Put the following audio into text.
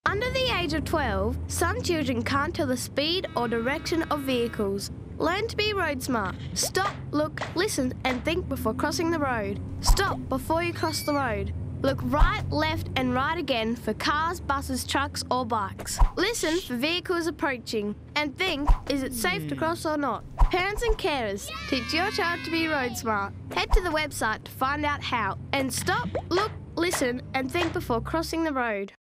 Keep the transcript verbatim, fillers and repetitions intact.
Under the age of twelve, some children can't tell the speed or direction of vehicles. Learn to be road smart. Stop, look, listen and think before crossing the road. Stop before you cross the road. Look right, left and right again for cars, buses, trucks or bikes. Listen for vehicles approaching and think, is it safe to cross or not? Parents and carers, teach your child to be road smart. Head to the website to find out how. And stop, look, listen and think before crossing the road.